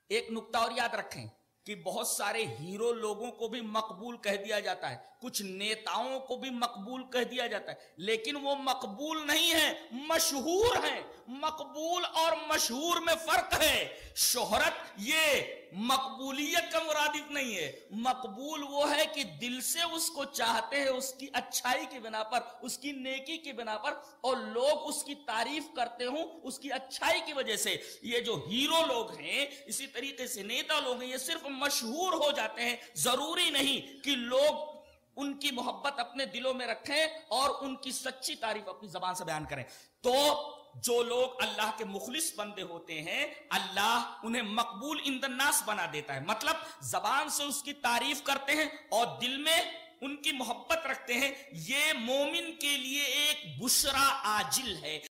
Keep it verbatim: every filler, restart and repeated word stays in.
एक नुक्ता और याद रखें कि बहुत सारे हीरो लोगों को भी मकबूल कह दिया जाता है, कुछ नेताओं को भी मकबूल कह दिया जाता है, लेकिन वो मकबूल नहीं है, मशहूर है। मकबूल और मशहूर में फर्क है। शोहरत ये मकबूलियत का मुरादिफ नहीं है। मकबूल वो है कि दिल से उसको चाहते हैं, उसकी अच्छाई की बिना पर, उसकी नेकी की बिना पर, और लोग उसकी तारीफ करते हो उसकी अच्छाई की वजह से। ये जो हीरो लोग हैं, इसी तरीके से नेता लोग हैं, ये सिर्फ मशहूर हो जाते हैं। जरूरी नहीं कि लोग उनकी मोहब्बत अपने दिलों में रखें और उनकी सच्ची तारीफ अपनी जबान से बयान करें। तो जो लोग अल्लाह के मुखलिस बंदे होते हैं, अल्लाह उन्हें मकबूल इंदन्नास बना देता है। मतलब जबान से उसकी तारीफ करते हैं और दिल में उनकी मोहब्बत रखते हैं। ये मोमिन के लिए एक बुशरा आजिल है।